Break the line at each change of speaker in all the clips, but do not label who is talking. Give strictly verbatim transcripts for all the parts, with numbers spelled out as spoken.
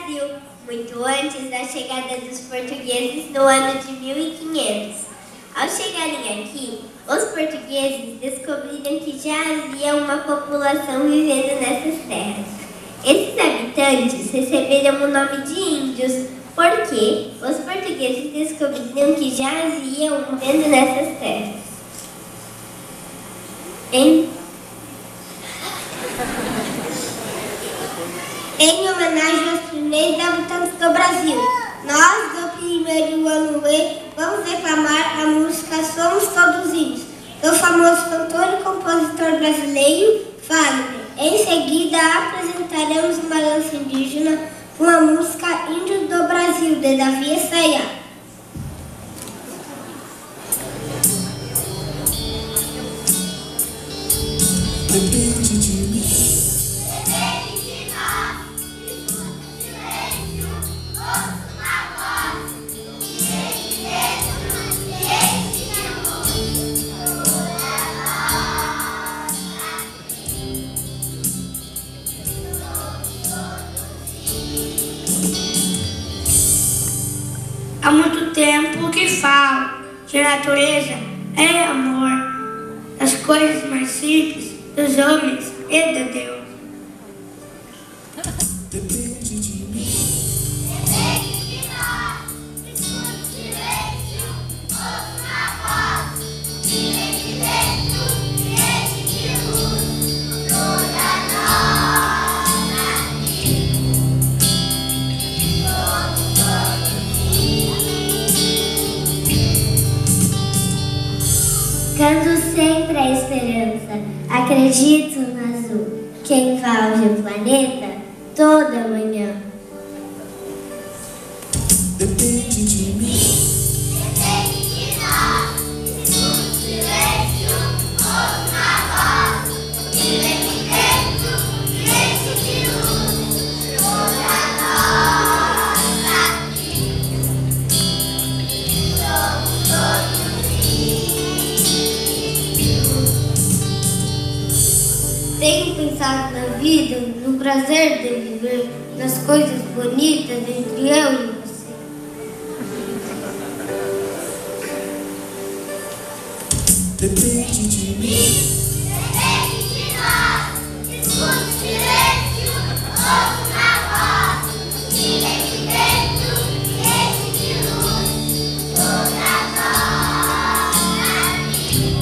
Brasil, muito antes da chegada dos portugueses no ano de mil e quinhentos. Ao chegarem aqui, os portugueses descobriram que já havia uma população vivendo nessas terras. Esses habitantes receberam o nome de índios, porque os portugueses descobriram que já haviam vivendo nessas terras. Em, em homenagem aos primeiros habitantes do Brasil, nós do primeiro ano E vamos declamar a música Somos Todos Índios, do famoso cantor e compositor brasileiro Fagner. Em seguida apresentaremos uma dança indígena com a música Índios do Brasil, de Davi Essayah.
Depende de mim,
depende de nós. Escuta o silêncio, ouça uma voz. Silêncio dentro, silêncio de luz. Toda nós aqui.
Há muito tempo que falo que a natureza é amor, das coisas mais simples, dos homens e de Deus.
depende de mim,
Depende de nós. Escuta o silêncio, ouça uma voz. Silêncio dentro, silêncio de luz. Toda nós aqui. Somos todos índios.
Canto sempre a esperança, acredito no azul, que envolve o planeta toda manhã.
depende de mim,
Depende de nós. Escuta o silêncio, ouça uma voz. Silêncio dentro, silêncio de luz. Toda nós aqui. Somos todos índios.
Tenho pensado na vida, no prazer de viver, nas coisas bonitas entre eu e você.
depende de mim,
Depende de nós. Escuta o silêncio, ouça uma voz. Silêncio dentro, silêncio de luz. Toda nós aqui.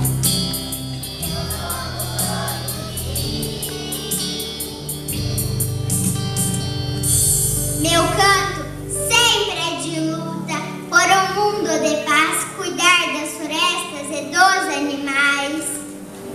Meu canto sempre é de luta por um mundo de paz, cuidar das florestas e dos animais.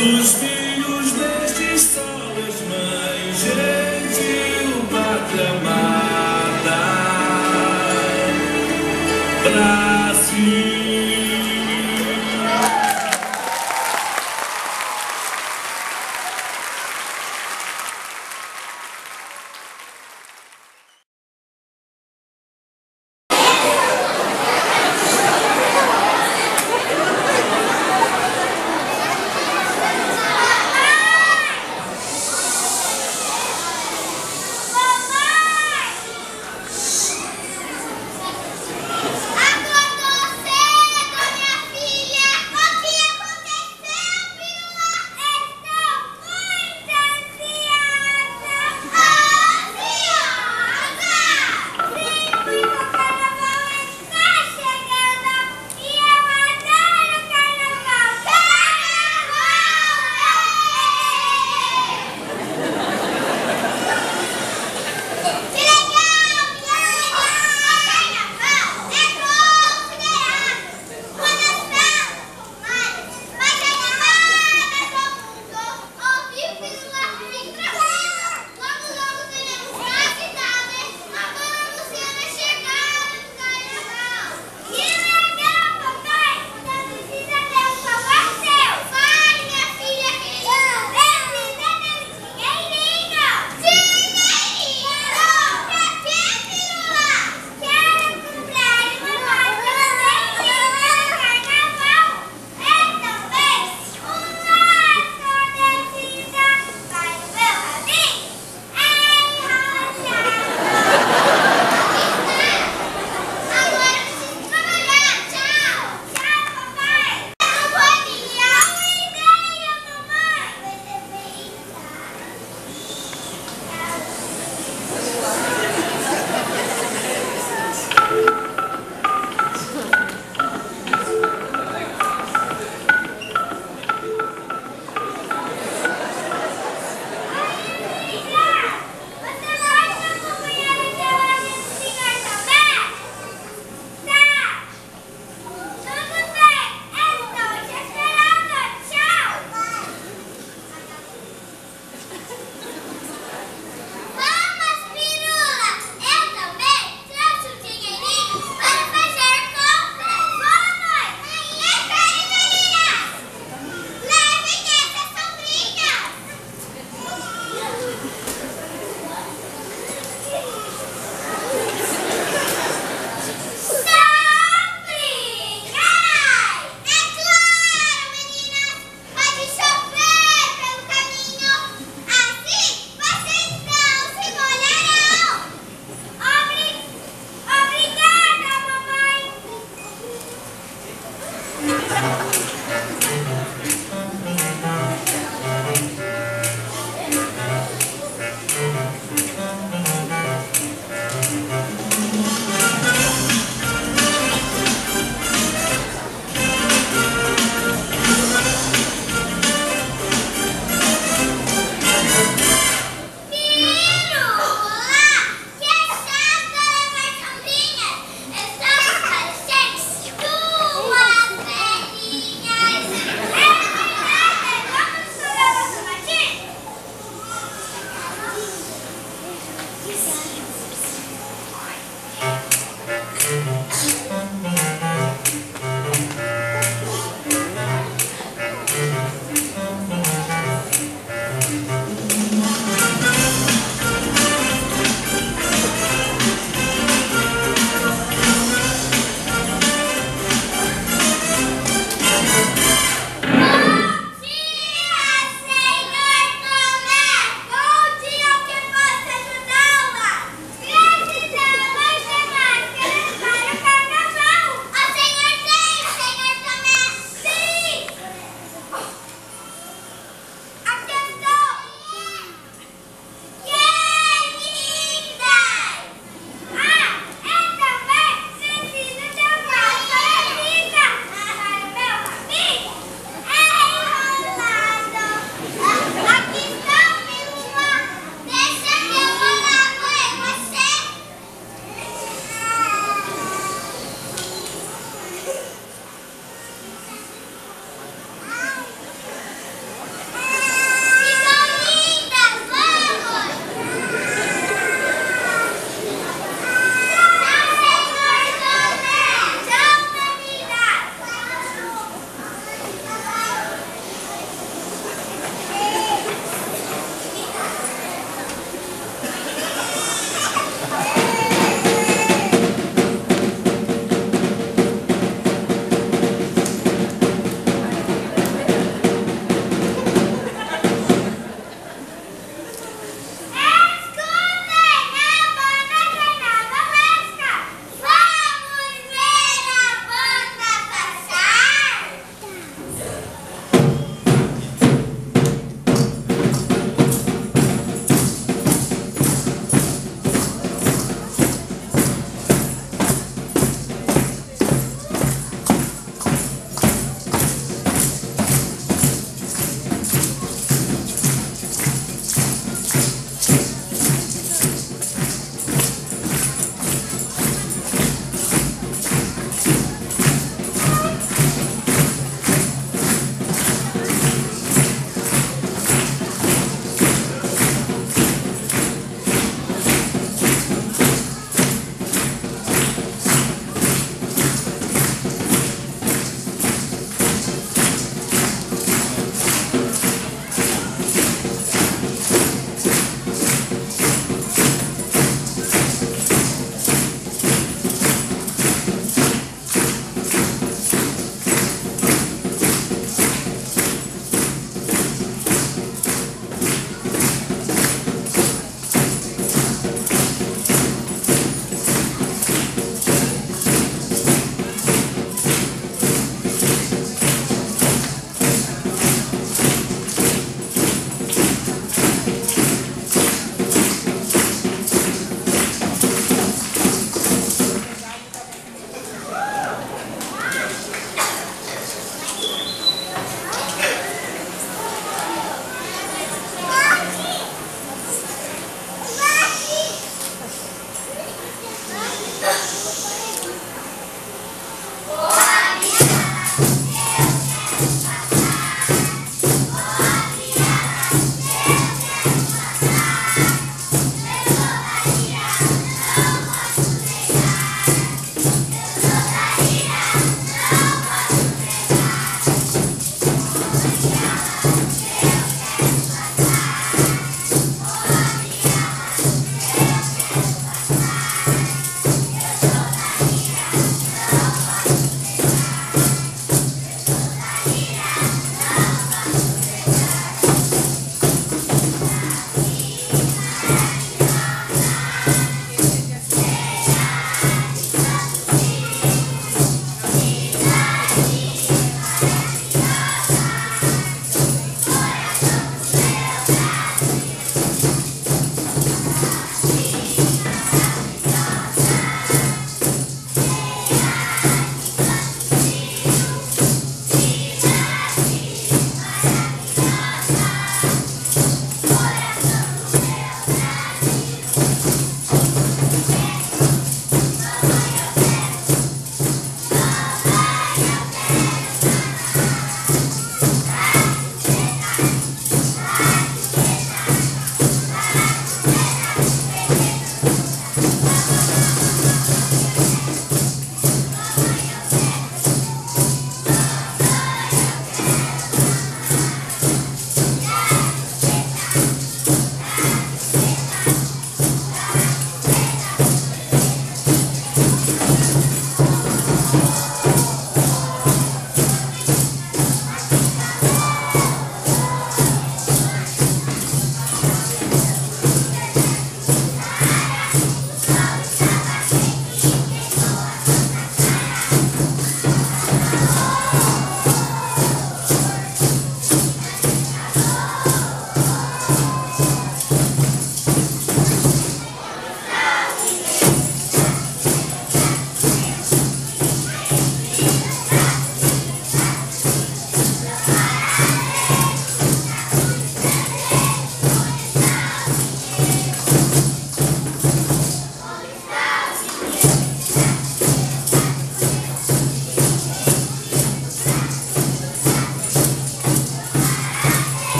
dos filhos destes solos, mãe gentil, pátria amada, Brasil.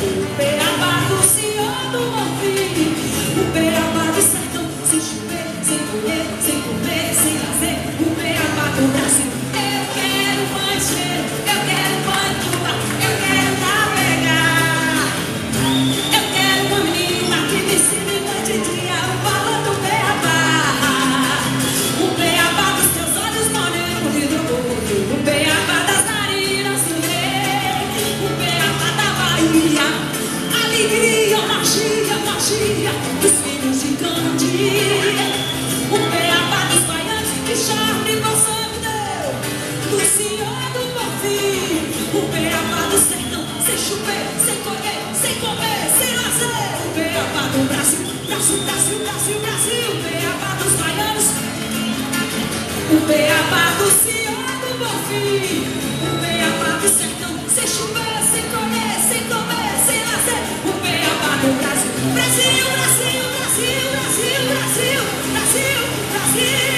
O beabá do Senhor do Bonfim, o beabá do sertão, sem chover, sem colher, sem comer, sem lazer, o beabá do Brasil. Eu quero mancher, eu quero pantuba, eu quero navegar. Eu quero uma menina que me ensine noite e dia o valor do beabá. O beabá dos teus olhos morenos e do mundo, o beabá das narinas do rei, o beabá da Bahia, alegria, magia, magia dos filhos de Gandhi. O beabá dos baianos que Charlie Bolsonaro deu, do Senhor do Bonfim. O beabá do sertão, sem chover, sem colher, sem comer, sem lazer. O beabá do Brasil, Brasil, Brasil, Brasil, Brasil. O beabá dos baianos, o beabá do Senhor do Bonfim. O beabá do sertão, sem chover, sem colher, sem comer, sem lazer. O beabá do Brasil, Brasil, Brasil, Brasil, Brasil, Brasil, Brasil, Brasil.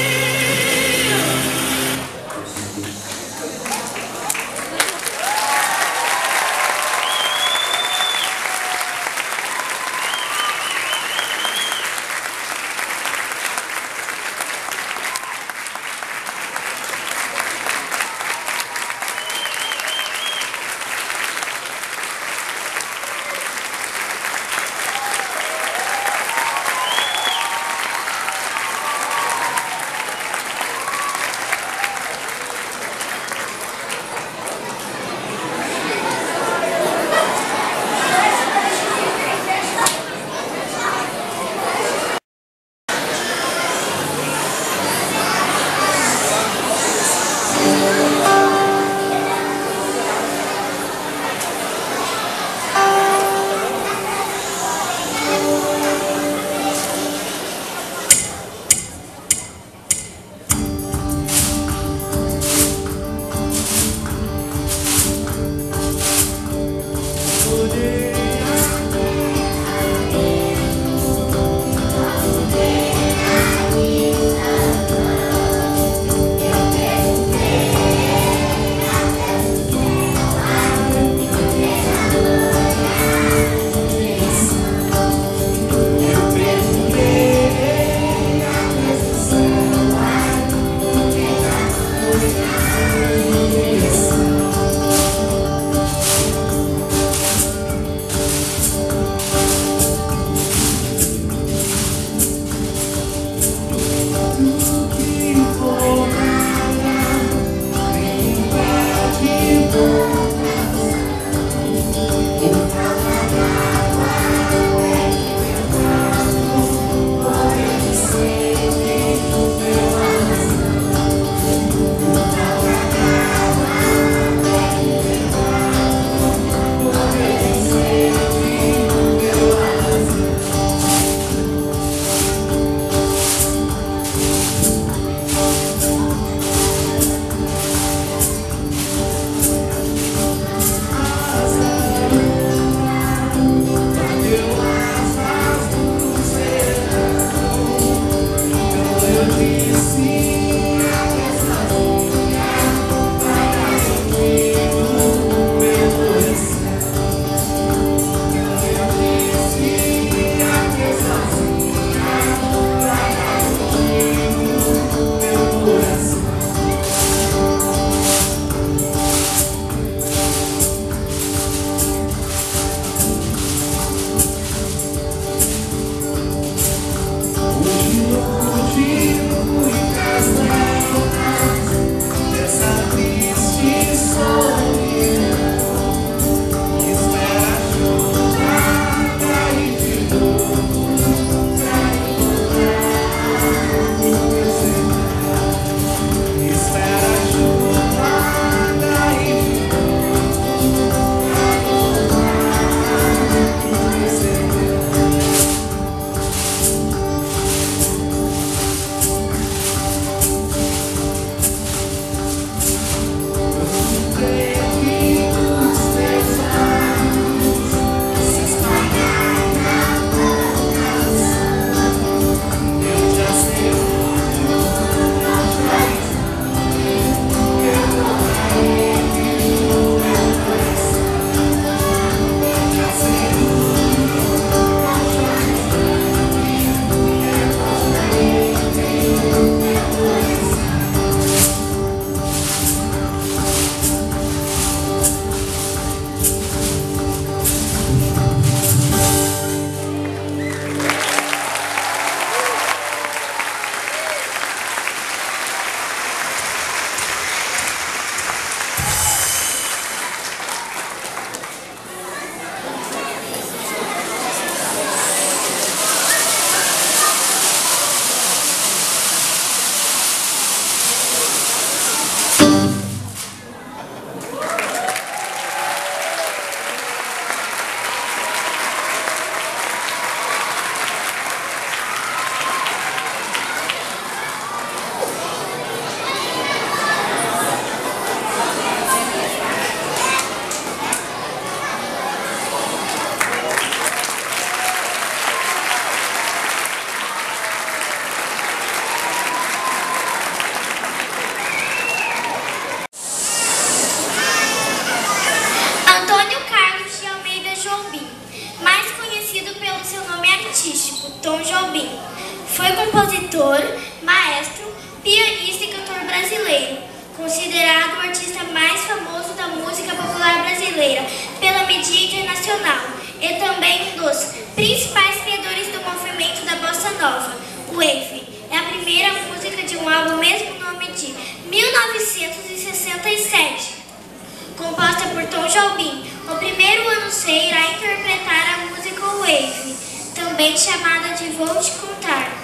compositor, maestro, pianista e cantor brasileiro, considerado o artista mais famoso da música popular brasileira pela mídia internacional e também um dos principais criadores do movimento da Bossa Nova, o Wave. É a primeira música de um álbum mesmo nome de mil novecentos e sessenta e sete, composta por Tom Jobim. O primeiro ano C irá interpretar a música Wave, também chamada de Vou Te Contar.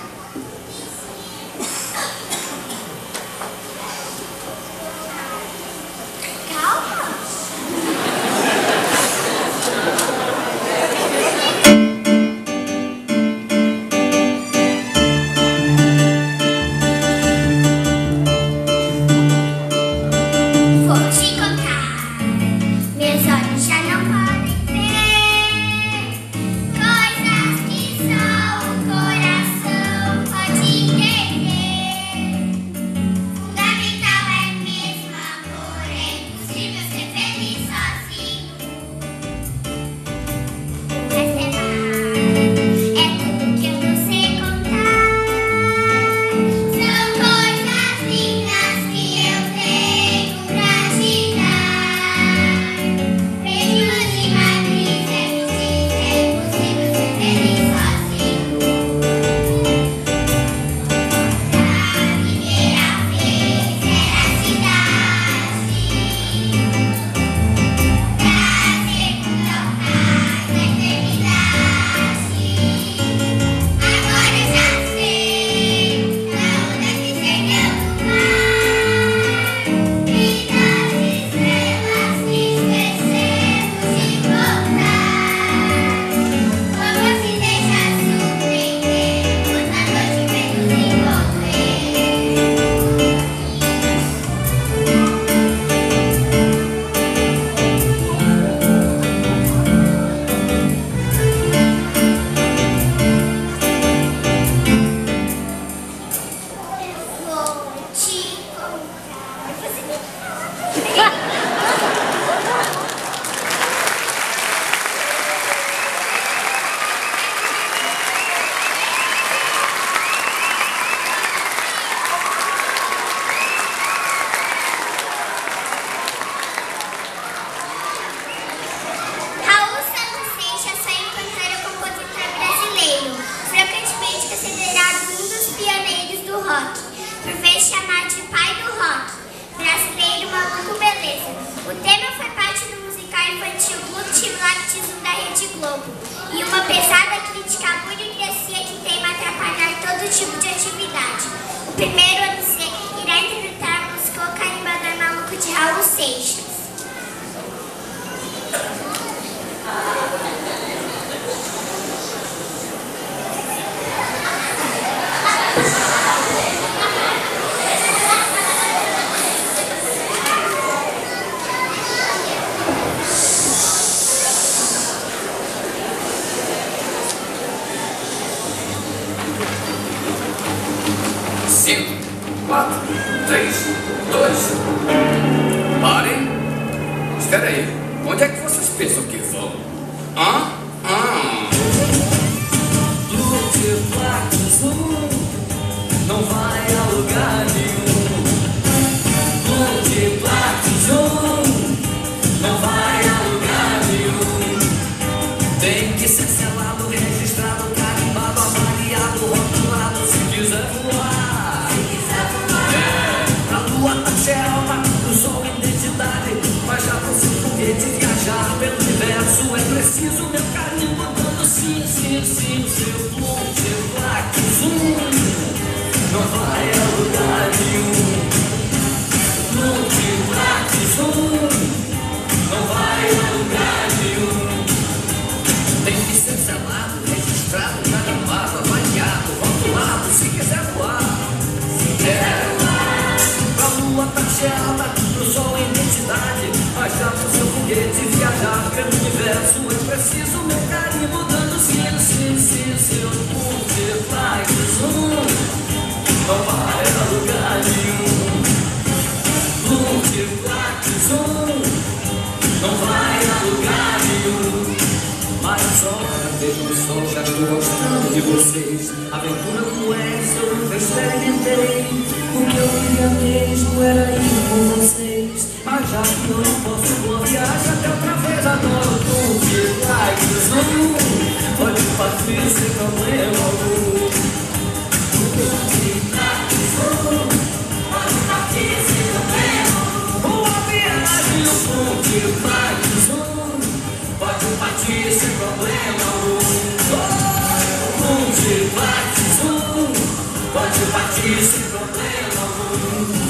E uma pesada crítica à burocracia que teima atrapalhar todo tipo de atividade. O primeiro ano C irá interpretar a música O Carimbador Maluco de Raul Seixas.
cinco, quatro, três, dois. Parem. Espera aí. Onde é que vocês pensam que vão? Hã? Hã?
Multiplax não vai a lugar nenhum. Multiplax não vai a lugar nenhum. Tem que ser selado, registrado, carimbado, avaliado, rotulado, se quiser voar. Alta, o sol, identidade, mas já pro seu foguete viajar pelo universo é preciso meu carinho mandando sim, sim, sim, seu plum, seu plaque, zoom, não vai a lugar nenhum. Plum, plaque, zoom, não vai a lugar nenhum. Tem que ser selado, registrado, carimbado, avaliado, rotulado, se quiser voar. É. Lua taxada, pro sol em identidade, mas já pro seu foguete viajar pelo universo é preciso meu carimbo dando sim, sim, sim, seu multiply zoom, não vai a lugar nenhum. Multiply zoom, não vai a lugar nenhum. Mas olha, vejo o sol, já estou gostando de vocês. Aventura como essa eu não vejo voltei. O que eu queria mesmo era ir com vocês. Mas já que eu não posso, boa viagem até outra vez. Adoro tudo, like, zoom. Pode partir sem problema algum. Pode partir sem problema. Boa viagem no ponte, like, zoom. Pode partir sem problema algum. Ponte, like, zoom. Pode partir sem problema algum.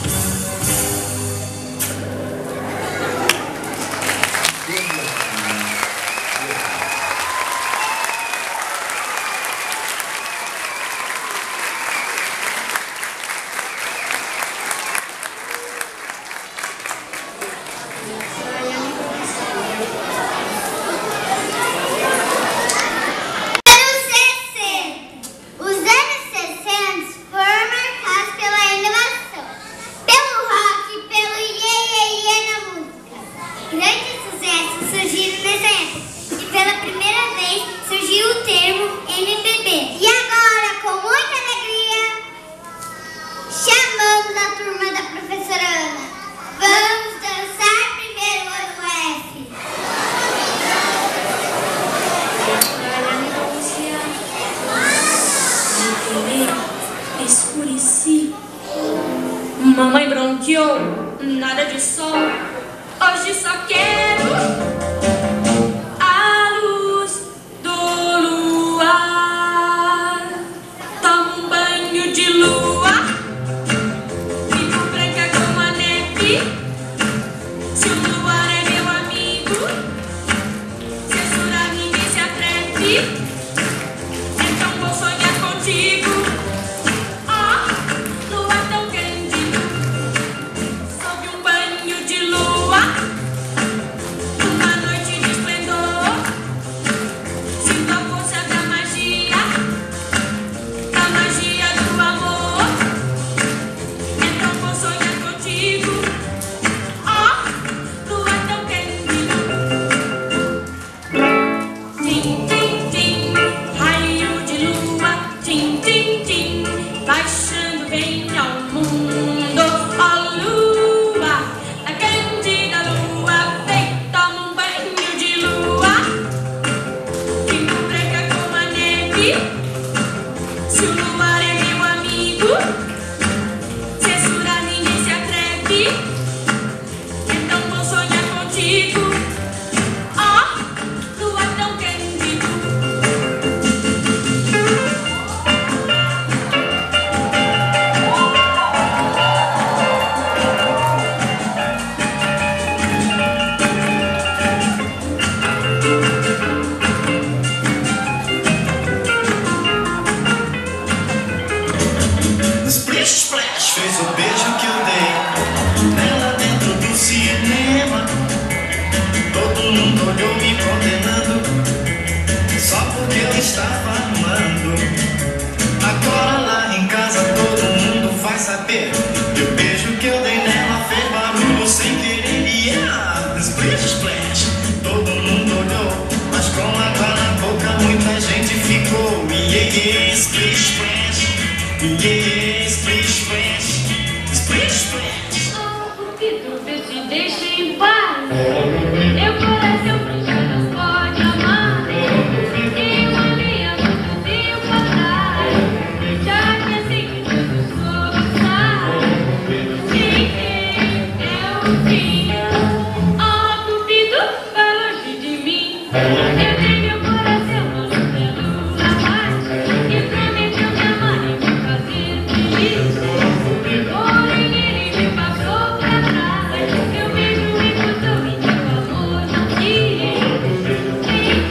Mamãe bronqueou, nada de sol. Hoje só quero a luz do luar. Tomo um banho de lua, fico branca como a neve. Se o luar é meu amigo, censurar ninguém se atreve. Então vou sonhar contigo.
Fez o beijo que eu dei nela dentro do cinema. Todo mundo olhou me condenando só porque eu estava amando. Agora lá em casa todo mundo vai saber que o beijo que eu dei nela fez barulho sem querer. Yeah, splash, splash. Todo mundo olhou, mas com água na boca muita gente ficou. Yeah, yeah, splash, splash. Yeah, yeah, splash, splash. Splash, splash.
Oh, Cupido, vê se deixa em paz. Meu coração frouxo não pode amar. E uma meia muito tempo atrás, já que assim que todos soluçar. Sim, é o fim. Oh, Cupido, vai longe de mim. Eu tenho meu coração no celular mais e prometeu me amar e me fazer feliz. Porém ele me passou pra trás. Eu vejo e escuto e meu amor não quis. Sim,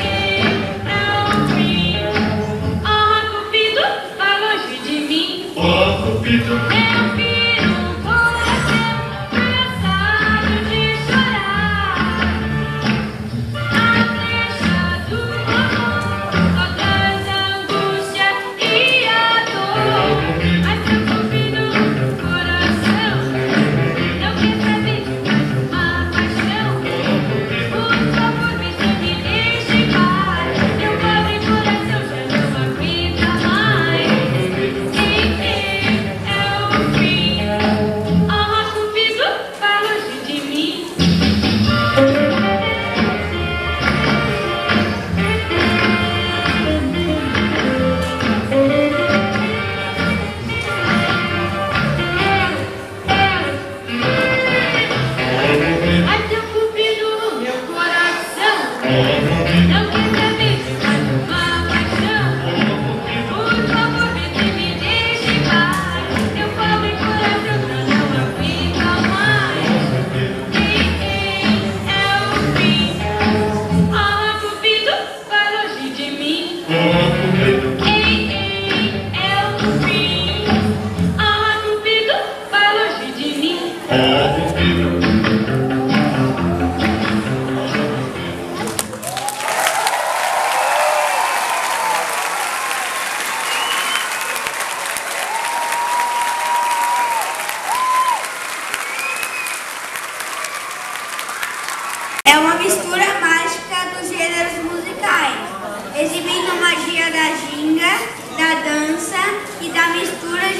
é o fim. Oh, Cupido, vai longe de mim.
Oh, Cupido.
Eu viro um coração cansado de chorar. A flecha do amor só traz angústia e a dor. Mas seu Cupido no coração não quer saber de mais uma paixão. Por favor, vê se me deixa em paz. Meu pobre coração já não aguenta mais. Sim,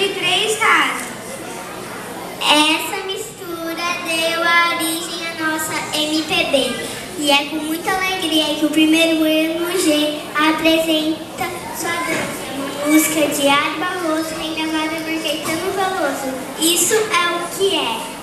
de três raças.
Essa mistura deu a origem à nossa M P B. E é com muita alegria que o primeiro ano G apresenta sua dança, uma música de Ari Barroso, regravada por Caetano Veloso. Isso é o que é.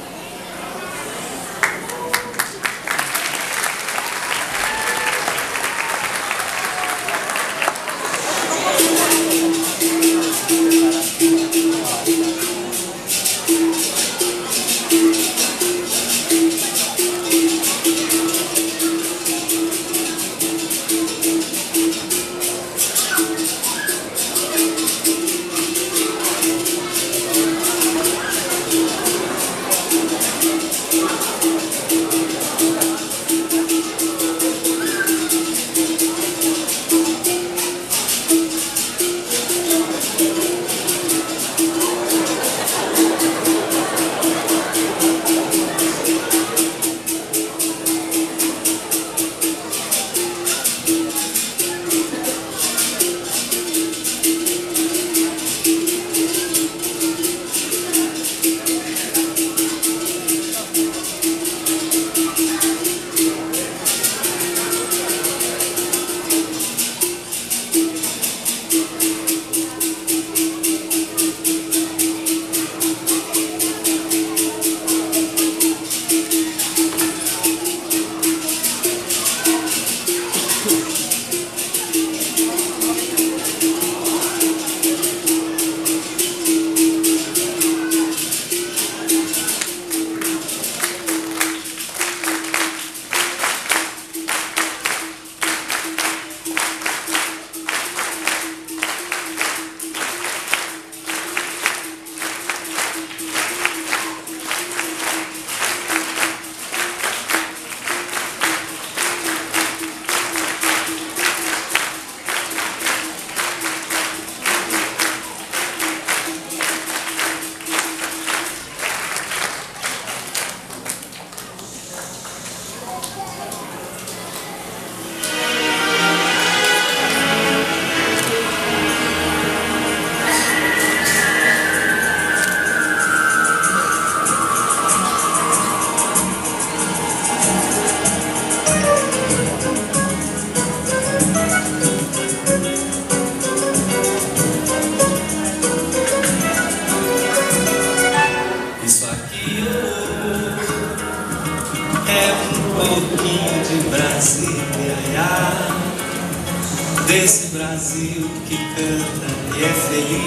Desse Brasil que canta e é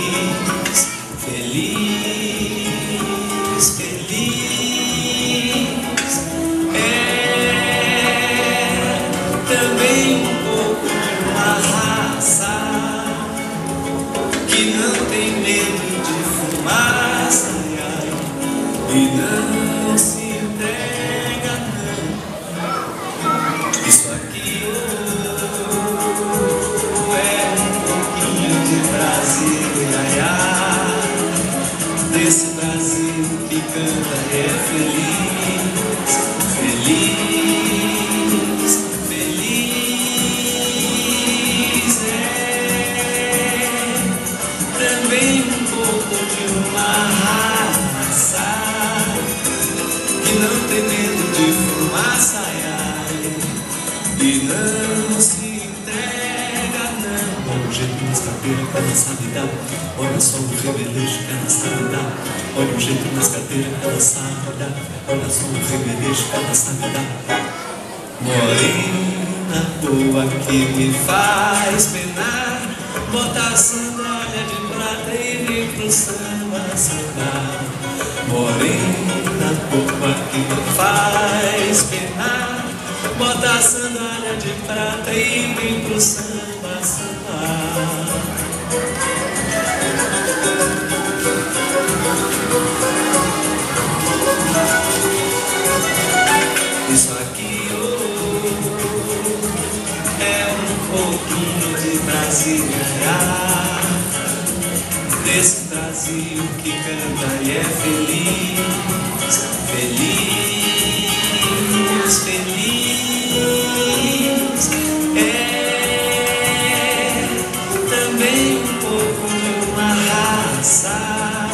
feliz, feliz, feliz. É também um pouco de uma raça que não tem medo de fumaça e não se entrega, não. Isso aqui desse Brasil que canta é feliz, feliz, feliz. É também um pouco de uma raça que não tem medo de fumaça e não se entrega, não. Olha o jeito nas cadeiras que ela sabe dar, olha só o rebelejo que ela sabe dar. Olha o jeito nas cadeiras que ela sabe dar, olha só o rebelejo que ela sabe dar. Morena boa que me faz penar, bota a sandália de prata e vem pro samba sambar. Morena boa que me faz penar, bota a sandália de prata e vem pro samba sambar. Isso aqui oh, é um pouquinho de Brasília, desse Brasil que canta e é feliz, feliz, feliz. É também um pouco de uma raça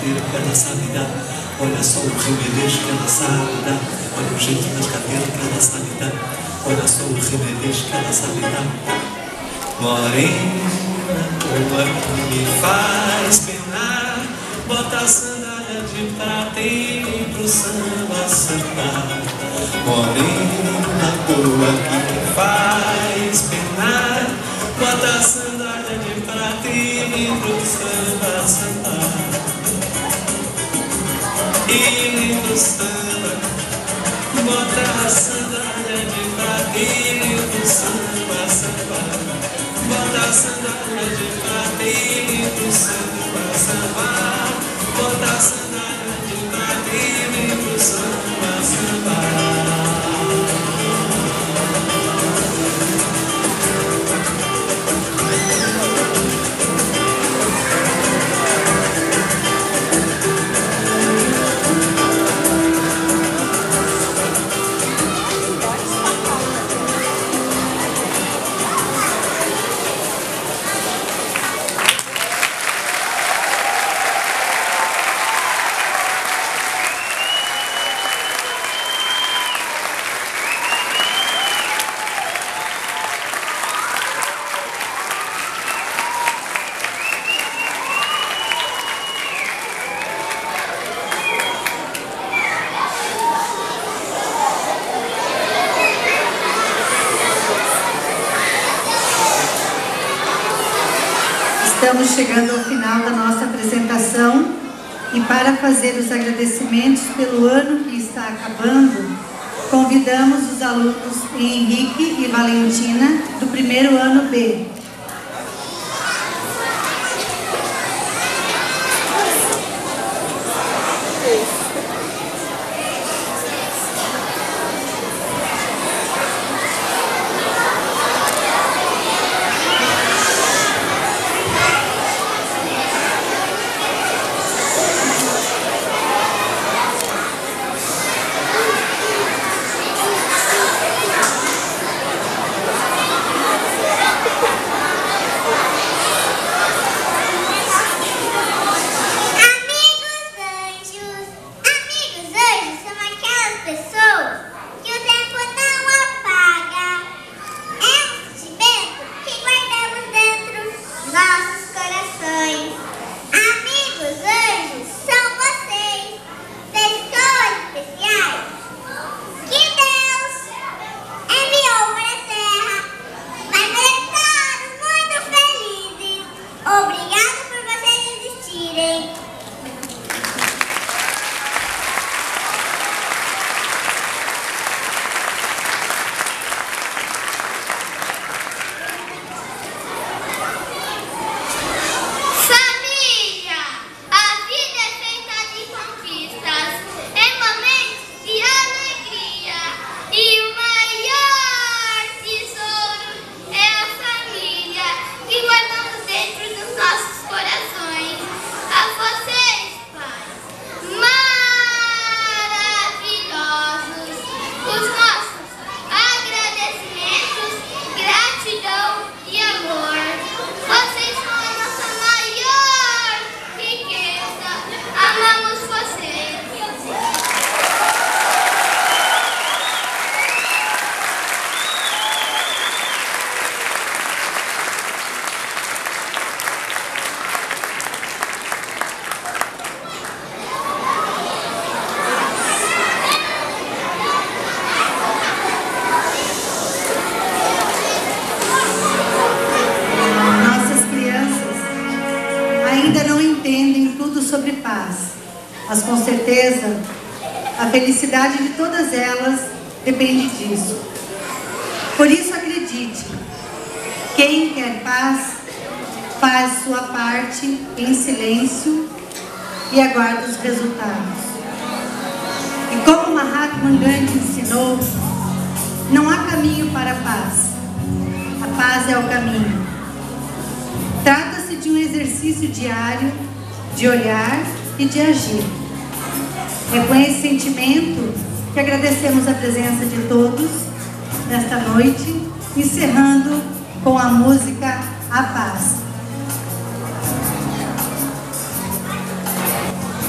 carteira que ela sabe dar. Olha só o remeleixo que ela sabe dar. Olha o jeito das cadeiras que ela sabe dar. Olha só o remeleixo que ela sabe dar. Morena, tua que me faz penar, bota a sandália de prata e vem pro samba sambar. Morena, tua que me faz penar, bota a sandália de prata e vem pro samba sambar. E vem pro samba, bota a sandália de prata e vem pro samba sambar. Bota a sandália de prata e vem pro samba sambar. Bota a sandália de prata e vem pro samba sambar.
Estamos chegando ao final da nossa apresentação e para fazer os agradecimentos pelo ano que está acabando, convidamos os alunos Henrique e Valentina do primeiro ano B. Mas com certeza a felicidade de todas elas depende disso. Por isso acredite, quem quer paz faz sua parte em silêncio e aguarda os resultados. E como Mahatma Gandhi ensinou, não há caminho para a paz. A paz é o caminho. Trata-se de um exercício diário de olhar e de agir. É com esse sentimento que agradecemos a presença de todos nesta noite, encerrando com a música A Paz.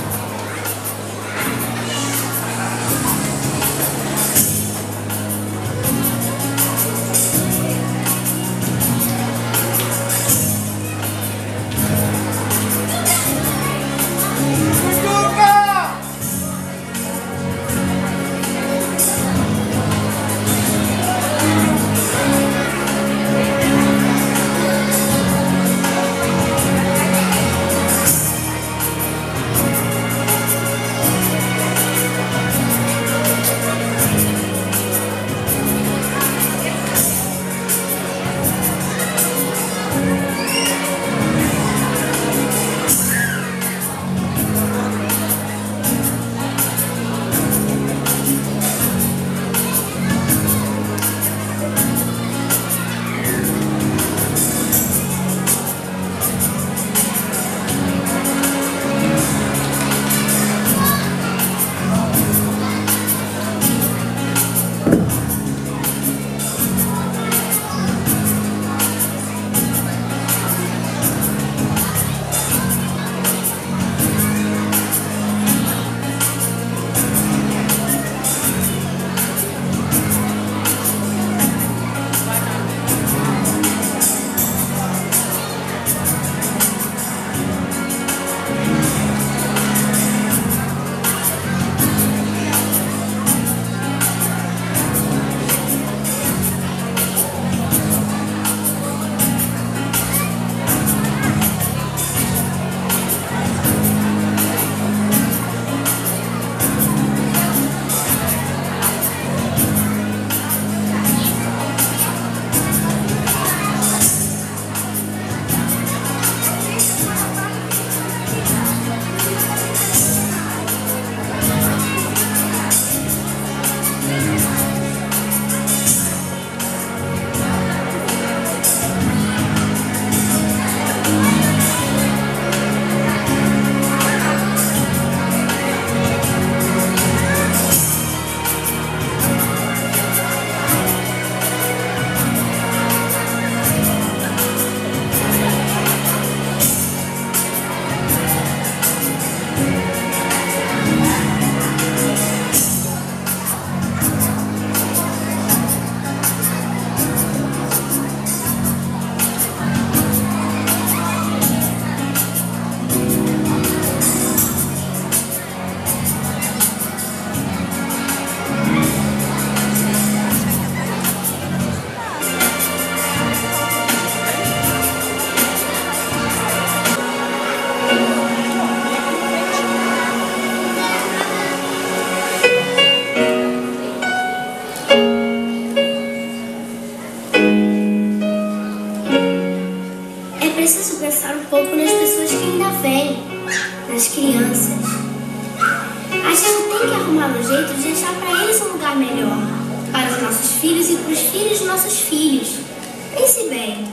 filhos e para os filhos dos nossos filhos. Pense bem.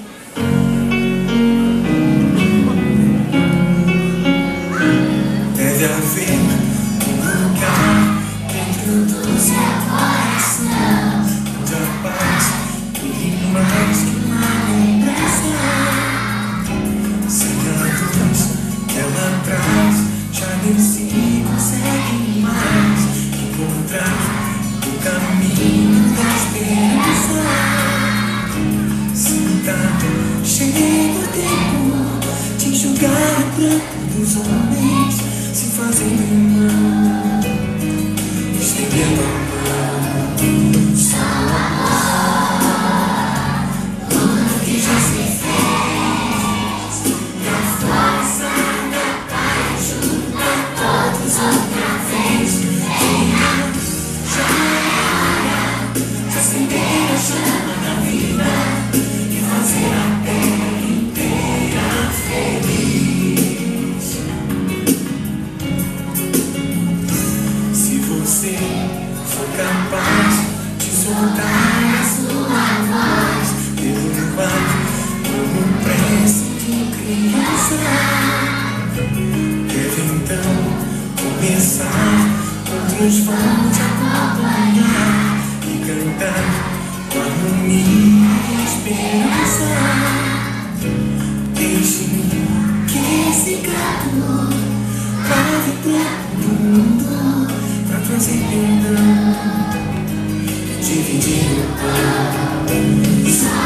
Deve haver um lugar dentro do seu coração, onde a paz brilha mais que uma lembrança. Sem a luz que ela traz, já nem se consegue mais encontrar o caminho da esperança. Sentado, chega o tempo de enxugar o pranto dos homens, se fazendo irmão, estendendo a mão. Só amor, tudo que já se fez, e a força da paz junta todos outra vez. Já era, já acender a chama da vida e fazer a terra inteira feliz. Se você for capaz de soltar a sua voz, derrubar como prece de criança, deve então começar. Outros vão te acompanhar e cantar com harmonia e esperança. Deixe que esse canto leve para o mundo, pra trazer perdão, dividir o pão. Só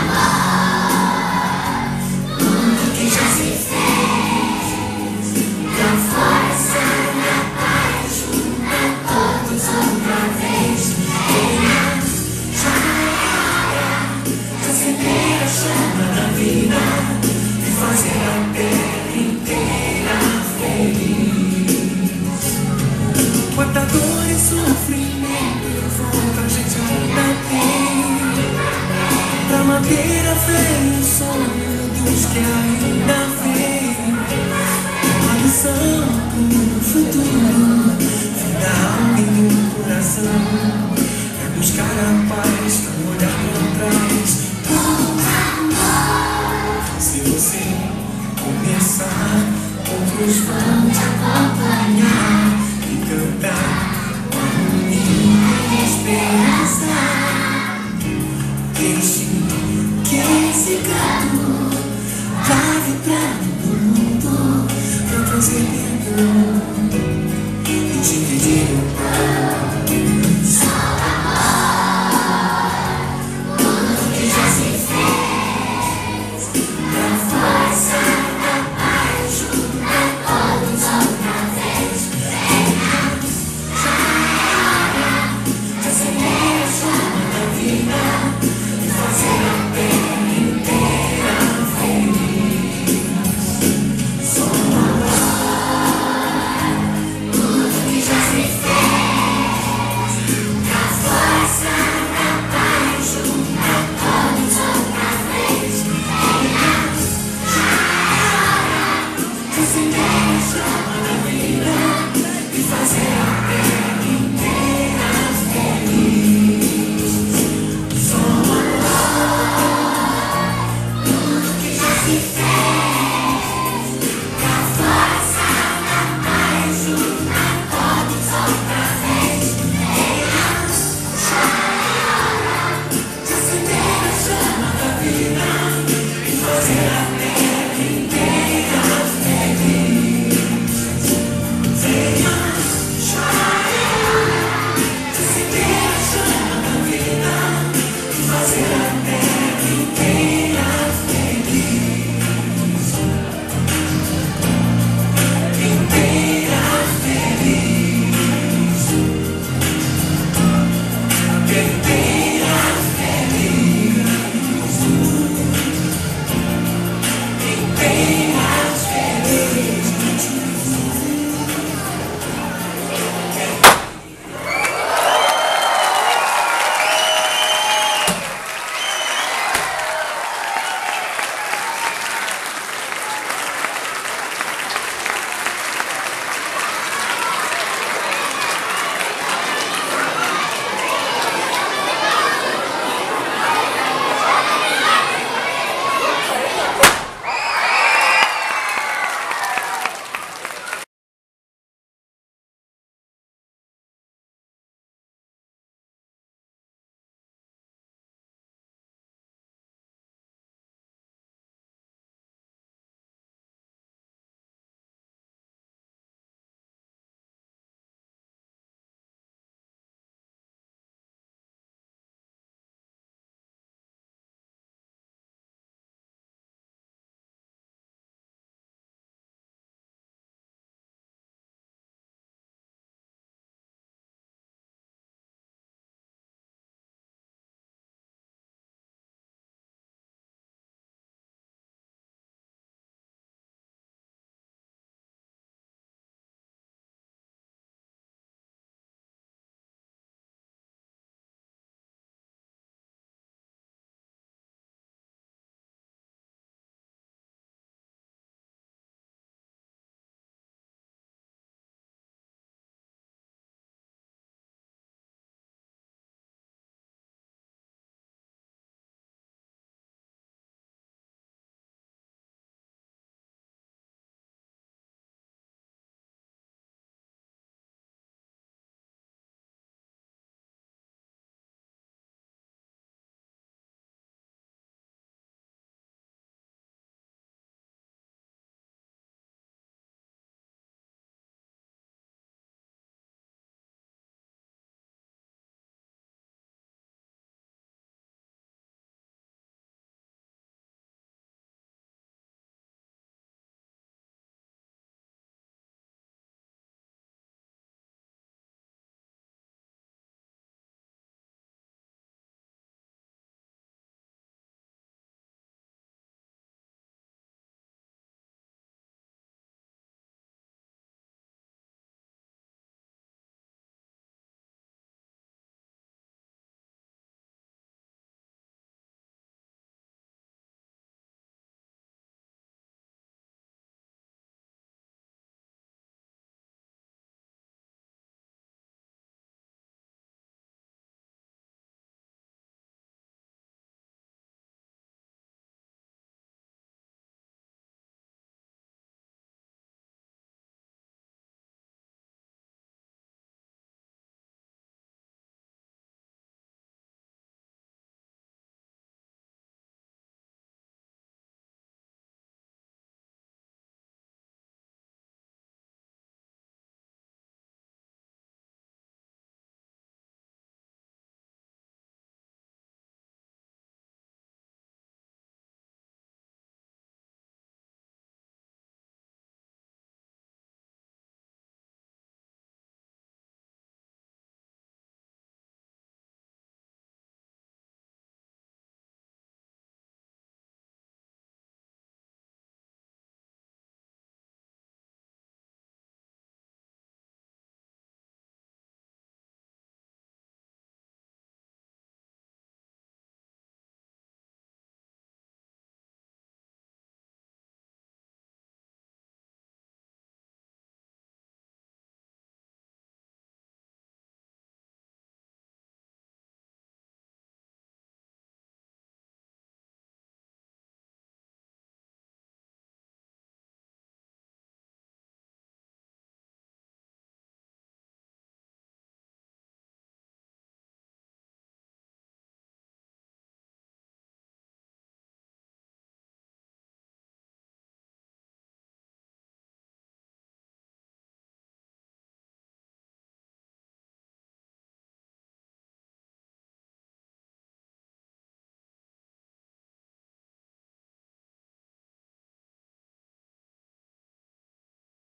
amor, tudo que já se fez, e a força da paz junta todos outra vez. Já era, já acender a chama da vida e fazer a terra inteira feliz. Quanta dor e sofrimento volta a gente ainda tem, pra manter a fé e o sonho dos que ainda vem. Uma lição pro futuro, vida, alma e no coração, é buscar a paz, não olhar pra trás. Se você começar, outros vão te acompanhar